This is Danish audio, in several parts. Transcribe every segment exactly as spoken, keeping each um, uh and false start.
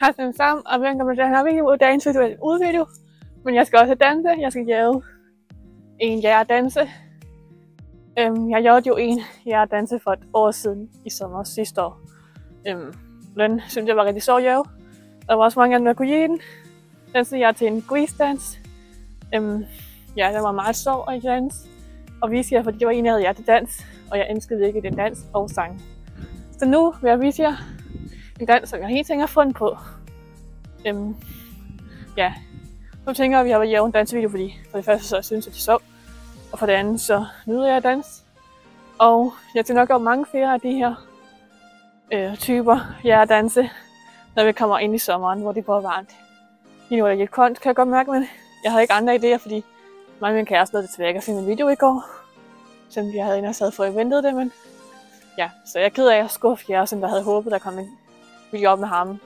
Hej alle sammen, og velkommen til den her video, dagens virtuelle udvideo. Men jeg skal også danse, jeg skal lave en jægerdanse. Øhm, jeg lavede jo en jægerdanse for et år siden i sommer sidste år. Øhm, den synes jeg var rigtig sjov at lave. Der var også mange andre, der kunne lide den. Den så jeg til en grease-dans. Øhm, ja, den var meget sjov at danse. Og vise jer, fordi det var en, jeg havde hjertedans, og jeg ønskede virkelig den dans og sang. Så nu vil jeg vise jer en dans, som jeg helt tænker at fundet på. Øhm, ja, nu tænker jeg, at jeg vil lave en dansvideo, fordi for det første så jeg synes jeg, det er sjovt, og for det andet så nyder jeg at danse. Og jeg tænker nok at mange flere af de her øh, typer jeg at danse, når vi kommer ind i sommeren, hvor det bliver varmt. Lige nu er det lidt koldt, kan jeg godt mærke, men jeg havde ikke andre idéer, fordi mig og min kæreste nåede desværre ikke at finde en video i går, selvom jeg havde ellers havde fået ventet det, men ja, så jeg er ked af at skuffe jer, som der havde håbet, der kom en video op med ham.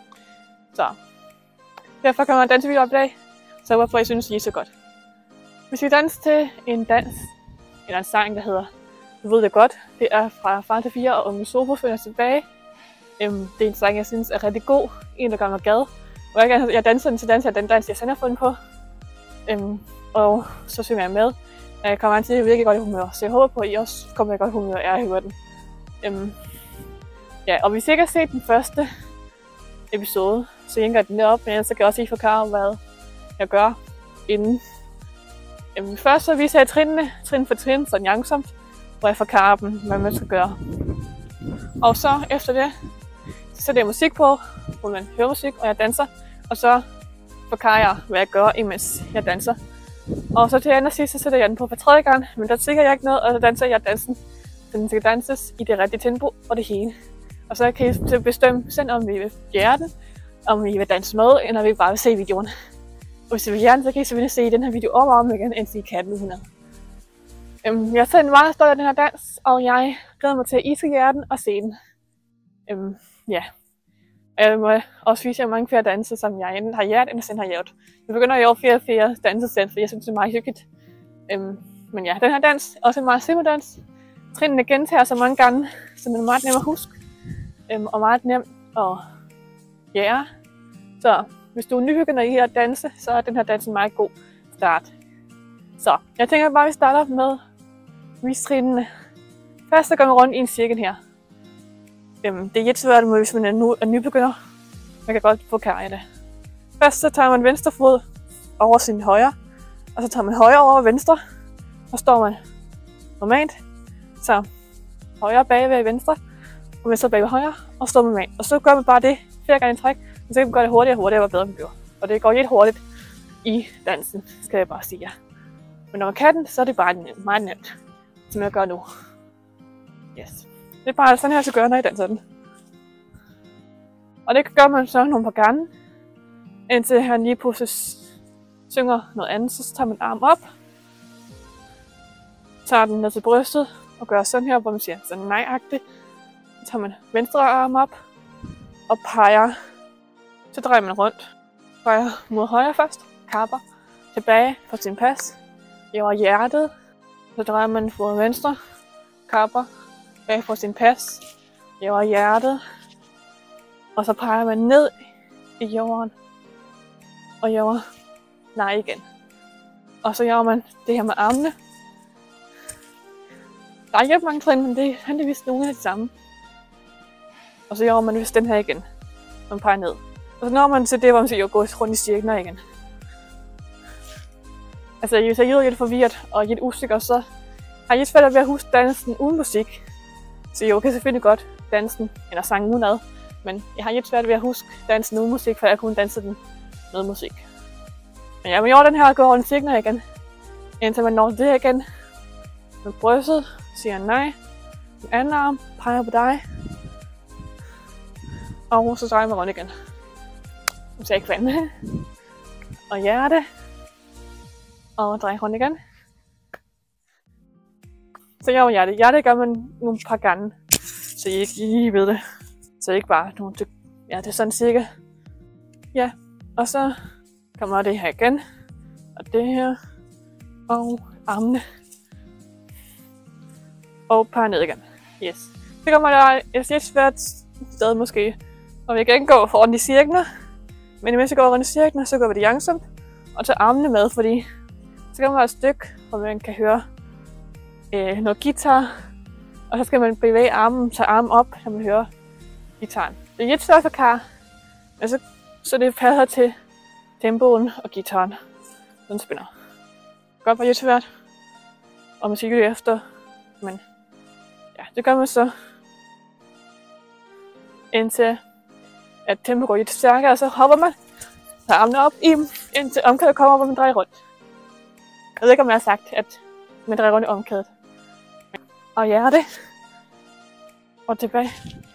Så derfor kommer en dansevideo op i dag, så jeg håber på, at I synes, I er så godt. Vi skal danse til en dans, eller en sang, der hedder Du ved det godt. Det er fra Far til fire og Unge Sobo finder tilbage. Øhm, det er en sang, jeg synes er rigtig god. En, der gør mig glad. Og jeg, jeg danser den til dans, jeg den dans, jeg selv har fundet på. Øhm, og så synger jeg med. Jeg kommer til at virkelig godt i humør, så jeg håber på, at I også kommer i godt humør, jeg hører den. Øhm, ja, og hvis I ikke har set den første episode, så jeg gør den op, men ellers så kan jeg også lige forklare, hvad jeg gør inden. Øhm, først så viser jeg trinene, trin for trin, sådan langsomt, hvor jeg forklarer dem, hvad man skal gøre. Og så efter det, så sætter jeg musik på, hvor man hører musik, og jeg danser, og så forklarer jeg, hvad jeg gør, imens jeg danser. Og så til anden sidst, så sætter jeg den på for tredje gang, men der tænker jeg ikke noget, og så danser jeg dansen. Så den skal danses i det rigtige tempo og det hele. Og så kan I bestemme selv, om vi vil gøre den, om I vil danse med, eller om vi bare vil se videoen. Og hvis I vil gerne, så kan I selvfølgelig se den her video om og om igen, indtil I kan den hundrede. Øhm, jeg er selv meget stolt af den her dans, og jeg glæder mig til, at I skal gøre den og se den. Øhm, ja. Jeg må også vise jer mange flere danser, som jeg enten har gjort, eller selv har gjort. Jeg begynder at gøre flere og flere danser selv, for jeg synes, det er meget hyggeligt. Øhm, men ja, den her dans er også en meget simpel dans. Trinene gentager så mange gange, så den er meget nem at huske. Øhm, og meget nem at ja. Så hvis du er nybegynder i at danse, så er den her dans en meget god start. Så jeg tænker bare, at vi starter med at vise trinene. Først så går man rundt i en cirkel her. Øhm, det er lidt svært, hvis man er, nu, er nybegynder. Man kan godt få kær i det. Først så tager man venstre fod over sin højre, og så tager man højre over venstre, og står man normalt. Så højre bagved venstre, og venstre bagved højre, og står man normalt. Og så gør man bare det flere gange i træk, og så kan man gøre det hurtigere og hurtigere, hvor bedre man bliver. Og det går lidt hurtigt i dansen, skal jeg bare sige jer. Men når man kan den, så er det bare meget nemt, som jeg gør nu. Yes. Det er bare sådan her, jeg skal gøre, når jeg danser den. Og det gør man så nogle par gange, indtil han lige pludselig synger noget andet. Så tager man armen op, tager den ned til brystet og gør sådan her, hvor man siger sådan nej-agtigt. Så tager man venstre arm op og peger. Så drejer man rundt. Peger mod højre først, kapper, tilbage på sin pas, over hjertet. Så drejer man mod venstre, kapper, bag på sin pas, over hjertet. Og så peger man ned i jorden og gjorde nej igen. Og så gjorde man det her med armene. Der er ikke mange trin, men det er heldigvis nogle af de samme. Og så gjorde man vist den her igen, man peger ned. Og så når man til det, hvor man siger, gå rundt i cirkler igen. Altså, hvis jeg er lidt forvirret og lidt usikker, så har jeg svært ved at huske dansen uden musik. Så jeg kan selvfølgelig godt dansen eller sange udenad. Men jeg har lidt svært ved at huske dansen uden musik, for jeg kunne danse den med musik. Men jeg vil gøre den her og gå rundt i cirkler igen. Indtil man når det igen. Med brystet siger nej. Den anden arm peger på dig. Og så drejer man rundt igen. Nu ser jeg ikke vand. Og hjerte. Og drejer rundt igen. Så jeg hjerte. Hjerte gør man nogle par gange. Så I ikke lige ved det. Så ikke bare nogle tyk. Ja, det er sådan cirka. Ja. Og så kommer det her igen. Og det her. Og armene. Og peger ned igen. Yes. Så kommer der et lidt svært sted måske Og vi kan ikke gå for rundt i cirkler. Men imens vi går rundt i cirkler, så går vi det langsomt. Og tager armene med, fordi så kan man have et stykke, hvor man kan høre øh, noget guitar. Og så skal man bevæge armen, tage armen op, når man hører guitaren. Det er lidt svært for kar, men så, så det passer til tempoen og guitaren. Den spiller. Godt var lidt svært. Og musik er efter. Men ja, det gør man så. Indtil at tempoet går lidt stærkere, og så hopper man. Tager armene op i dem, indtil omkædet kommer op, og man drejer rundt. Jeg ved ikke, om jeg har sagt, at man drejer rundt i omkædet. Og hjerte. Og tilbage.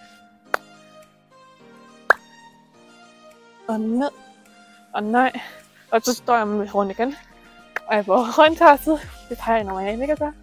Og ned. Og nej. Og så står jeg med rundt igen. Og jeg får håndtastet. Det peger jeg normalt ikke at gøre.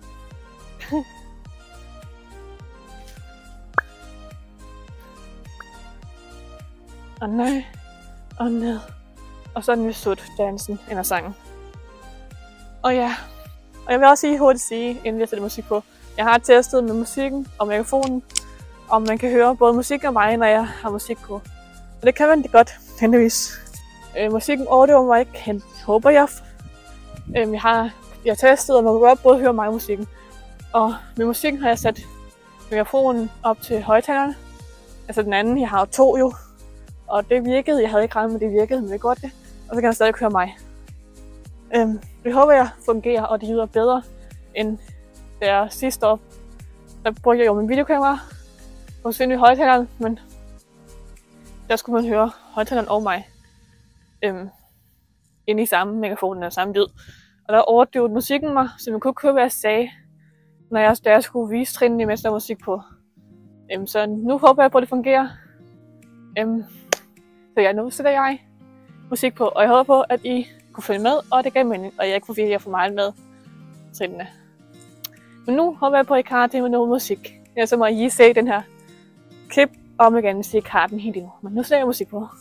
Og nej. Og ned. Og så er den sut dansen ind ad sangen. Og ja. Og jeg vil også lige hurtigt sige, inden jeg sætter musik på. Jeg har testet med musikken og mikrofonen. Om man kan høre både musik og mig, når jeg har musik på. Og det kan man det godt, heldigvis. Øh, musikken overdøver mig ikke, helt håber jeg. Øh, jeg, har, jeg har testet, og man kan godt både høre mig og musikken. Og med musikken har jeg sat mikrofonen op til højtalerne. Altså den anden, jeg har jo to jo. Og det virkede, jeg havde ikke regnet med, det virkede, men det godt det. Og så kan jeg stadig høre mig. Øh, det håber jeg fungerer, og det lyder bedre end der sidste år. Der brugte jeg jo min videokamera på synlige højtalerne, men der skulle man høre højtaleren og mig øhm, inde i samme megafonen og samme lyd. Og der overdøvede musikken mig, så man kunne ikke høre, hvad jeg sagde, når jeg, der jeg skulle vise trinene, mens der var musik på. Øhm, så nu håber jeg på, at det fungerer. Øhm, så ja, nu sætter jeg musik på, og jeg håber på, at I kunne følge med, og det gav mening, og jeg ikke forvirrer for meget med trinene. Men nu håber jeg på, at I kan til med noget musik. Ja, så må I lige se den her klip om igen, hvis I ikke har den helt endnu. Men nu sætter jeg musik på.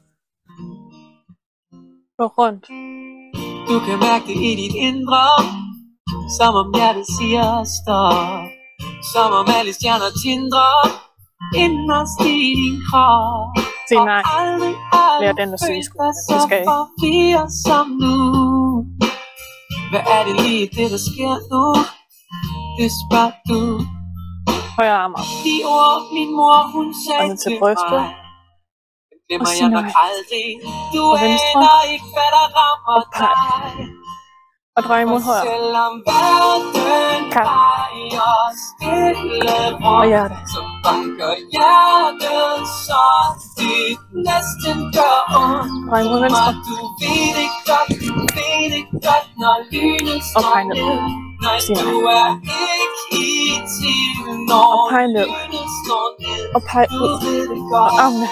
Gå rundt. Du kan mærke det i dit indre, som om hjertet siger stop. Som om alle stjerner tindrer inderst i din krop. Sig nej. Lær den at sige sgu. Det skal jeg ikke. Som nu. Hvad er det lige det der sker nu? Det spørger du. Højre arm op. De ord min mor hun sagde til brystet. Og sig nej. Du aner ikke hvad der rammer dig. Og drej imod højre. Selvom verden drejer stille rundt, og hjerte. Så banker hjertet så dit næsten gør ondt. Drej imod venstre. Du ved det godt, du ved det godt, når lynet slår ned. Nej, du er ikke i tvivl, når lynet slår ned. Og peg ud. Og armene.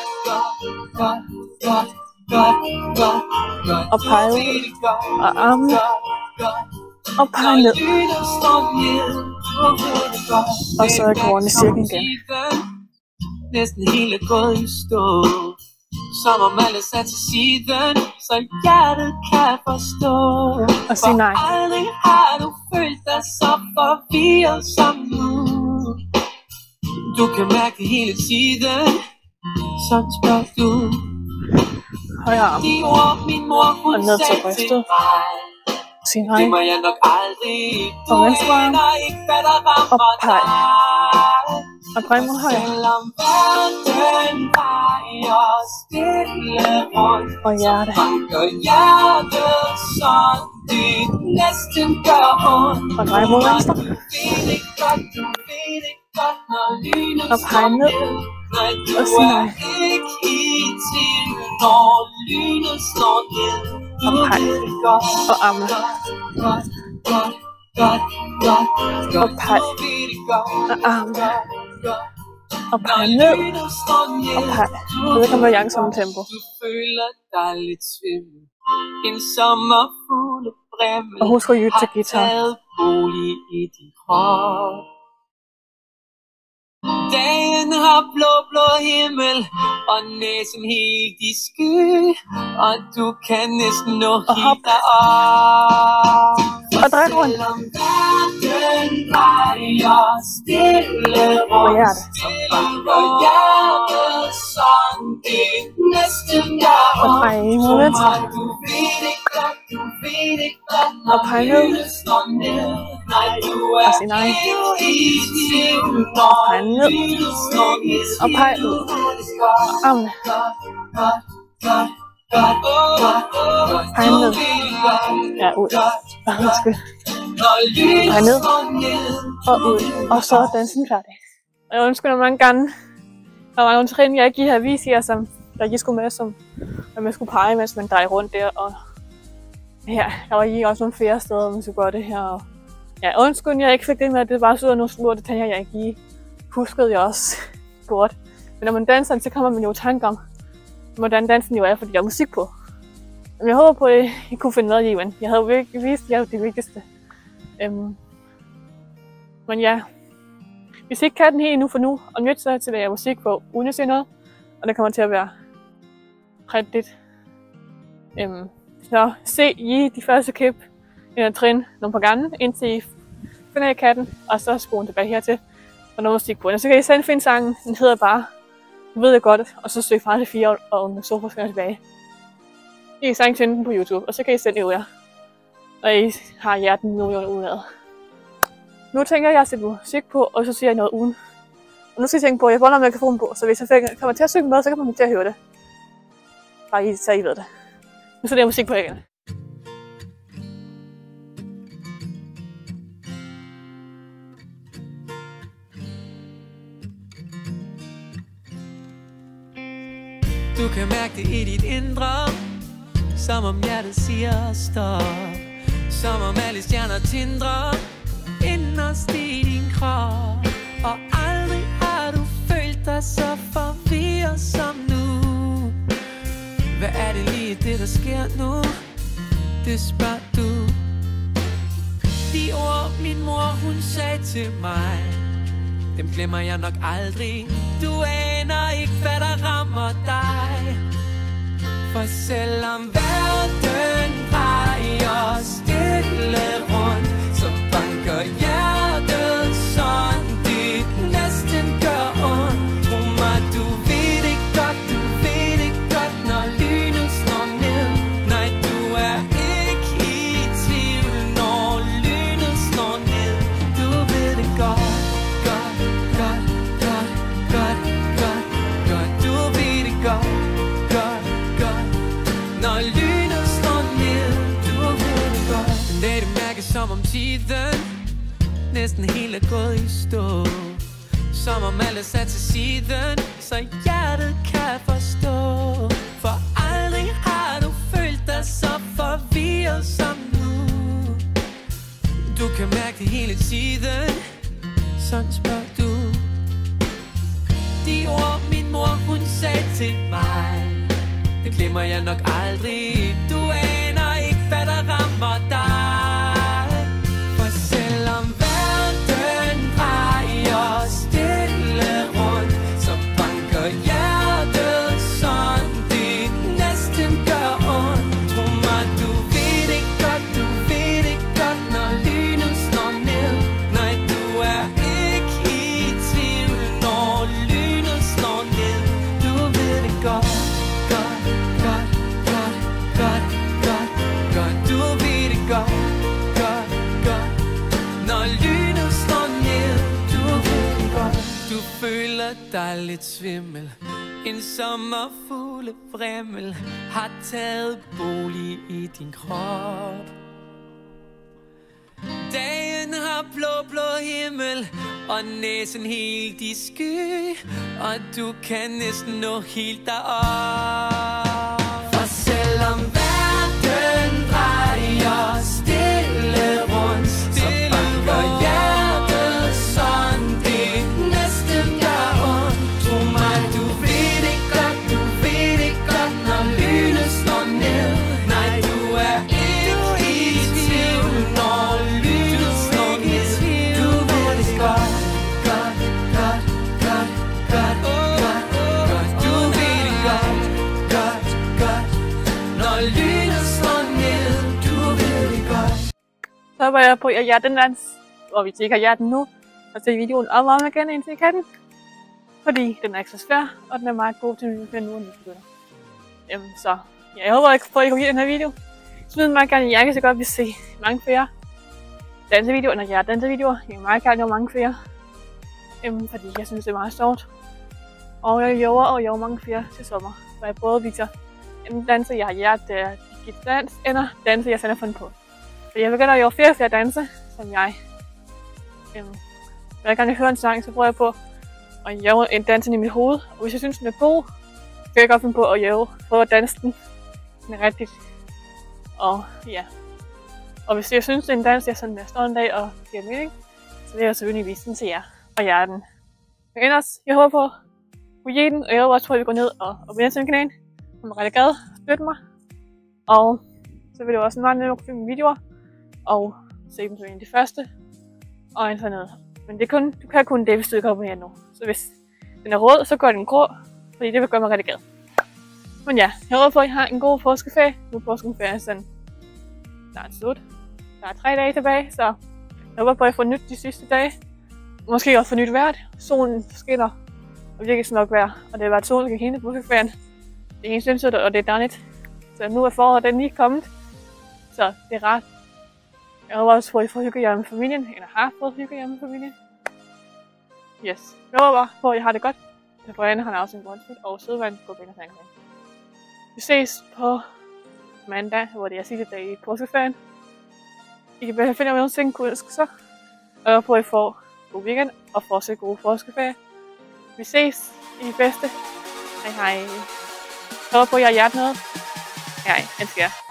Og pege ud. Og armene. Og pege ned. Og så går rundt i cirklen igen. Næsten hele gået i stå. Som om alle sat til siden, så hjertet kan forstå. Og sig nej. For aldrig har du følt dig så forvirret som nu. Du kan mærke det hele tiden. Sådan spørger du. Højre arm. De ord min mor hun og ned til brystet. Sig nej. Det må jeg nok aldrig. Og venstre arm. Og peg. Og drej mod højre. Selvom verden drejer stille rundt, og hjerte. Så banker hjertet så dit næsten gør ondt. Og drej mod venstre. Og peg ned. Og sig nej. Og peg. Og armene. Og peg. Og armene. Og peg ned. Og peg. Jeg ved ikke, om det er langsomt tempo. Du føler dig lidt svimmel. En sommerfugle bræmmel. Og husk at lytte til guitar. Har taget bolig i din krop. Dagen har blå, blå himmel, og næsen helt i sky, og du kan næsten nå helt derop. Og drej rundt. Selvom verden drejer stille rundt, så banker hjertet sådan Og pege mod venstre. Og pege ned. Og sige nej. Og pege ned. Og pege ud. Og armene. Pege ned. Ja, ud. Undskyld. Pege ned. Og ud. Og så er dansen færdig. Og jeg undskylder mange gange. Der var nogle trin, jeg ikke lige havde vist jer, som der ikke skulle med, som at man skulle pege, mens man drejer rundt der. Og ja, der var lige også nogle flere steder, hvor man skulle gøre det her. Og ja, undskyld, jeg ikke fik det med, at det var så nogle små detaljer, jeg ikke lige huskede, jeg også burde. Men når man danser, så kommer man jo i tanke om, hvordan dansen jo er, fordi der er musik på. Men jeg håber på, at I kunne finde noget i, men jeg havde jo virkelig vist jer det vigtigste. Øhm. Men ja, hvis I ikke kan den helt nu for nu, og nødt til at være musik på, uden at se noget, og det kommer til at være rigtigt. Øhm. Så se I de første klip i en trin nogle par gange, indtil I finder I katten, og så spole tilbage hertil, og noget musik på. Og så kan I selv finde sangen, den hedder bare Du ved det godt, og så søg fra det fire og så forskellige tilbage. I kan sagtens finde den på YouTube, og så kan I selv øve jer, og I har hjerten nogenlunde udenad. Nu tænker jeg at sætte musik på, og så siger jeg noget uden. Og nu skal jeg tænke på, at jeg får noget mikrofon på, så hvis jeg kommer til at synge med, så kan man til at høre det. Bare I, så I ved det. Nu sætter jeg musik på igen. Du kan mærke det i dit indre, som om hjertet siger stop. Som om alle stjerner tindrer inderst i din krop. Og aldrig har du følt dig så forvirret som nu. Hvad er det lige det der sker nu? Det spørger du. De ord min mor hun sagde til mig, dem glemmer jeg nok aldrig. Du aner ikke hvad der rammer dig. For selvom verden drejer stille rundt, så banker hjertet sådan dit næsten gør ondt. Tro mig, du ved det godt, du ved det godt, når lynet slår ned. Nej, du er ikke i tvivl, når lynet slår ned. Du ved det godt, godt, godt, godt, godt, godt, godt. Du ved det godt, godt, godt, når lynet slår ned. Du ved det godt. En dag det mærkes som om tiden næsten helt er gået i stå. Som om alle sat til siden, så hjertet kan forstå. For aldrig har du følt dig så forvirret som nu. Du kan mærke det hele tiden, sådan spørger du. De ord min mor hun sagde til mig, det glemmer jeg nok aldrig. Du aner ikke hvad der rammer dig. For selvom verden drejer stille rundt, så banker hjertet sådan det næsten gør ondt. Tro mig, du ved det godt, du ved det godt, når lynet slår ned. Nej, du er ikke i tvivl, når lynet slår ned. Du ved det godt, godt, godt, godt, godt, godt, godt. Du ved det godt, godt, godt, når lynet slår ned. Du ved det godt. Du føler dig lidt svimmel. En sommerfugle vrimmel har taget bolig i din krop. Dagen har blå, blå himmel og næsen helt i sky, og du kan næsten nå helt derop. For selvom verden drejer stille rundt, så banker hjertet sådan det næsten gør ondt. Tro mig, du ved det godt, du ved det godt, når lynet slår ned. Nej, du er ikke i tvivl, når lynet slår ned. Du ved det godt, godt, godt, godt, godt, godt, godt. Du ved det godt, godt, godt, når lynet slår ned. Du ved det godt. Så var jeg på hjertendans, og hvis I ikke har hjerten nu, så se videoen om og om igen indtil I kan den. fordi den er ikke så svær, og den er meget god til at finde nu, når begynder. Øhm, så ja, jeg håber, at I kan lide den her video. Smid meget gerne i jer, så godt vi se mange flere dansevideoer, eller ja, dansevideoer. Jeg vil meget gerne lave mange flere, øhm, fordi jeg synes, det er meget sjovt. Og jeg lover og laver mange flere til sommer, hvor jeg både viser en danse, jeg har lært, der gik dans, eller danse, jeg selv har fundet på. Så jeg begynder at lave flere og flere danse, som jeg øhm, når jeg gerne høre en sang, så prøver jeg på at lave en dans i mit hoved. Og hvis jeg synes, den er god, så kan jeg godt finde på at lave, prøve at danse den. Den er rigtigt. Og ja. Og hvis jeg synes, det er en dans, jeg er sådan mere stolt af og giver mening, så vil jeg selvfølgelig vise den til jer og jer den. Men ellers, jeg håber på, at kunne lide den, og jeg håber også på, at vi går ned og abonnerer til min kanal. Jeg er rigtig glad. Støt mig. Og så vil det også meget nemmere kunne filme videoer og se dem som en af de første. Og en sådan noget. Men det kun, du kan kun det, hvis du ikke abonnerer nu. Så hvis den er rød, så gør den grå, fordi det vil gøre mig rigtig glad. Men ja, jeg håber på, at I har en god påskeferie. Nu er påskeferien sådan snart slut. Der er tre dage tilbage, så jeg håber på, at I får nyt de sidste dage. Måske også får nyt vejr. Solen skinner, og virkelig nok vejr. Og det har været solen hele påskeferien. Det er helt sindssygt, og det er dejligt. Så nu er foråret den lige kommet. Så det er rart. Jeg håber også på, at I får hygge jer med familien, eller har fået hygge jer med familien. Yes. Jeg håber på, at I har det godt. Brianne har også en grundskud, og Sødvand går ind og snakker med. Vi ses på mandag, hvor det er sidste dag i påskeferien. I kan finde ud af nogle gode ønsker. Og jeg håber på, at I får god weekend og fortsat gode påskeferie. Vi ses i det bedste. Hej hej. Jeg håber på, at I har hjertet noget. Hej, elsker jer.